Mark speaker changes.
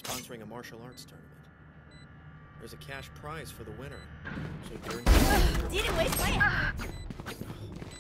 Speaker 1: sponsoring a martial arts tournament. There's a cash prize for the winner. So
Speaker 2: Didn't waste my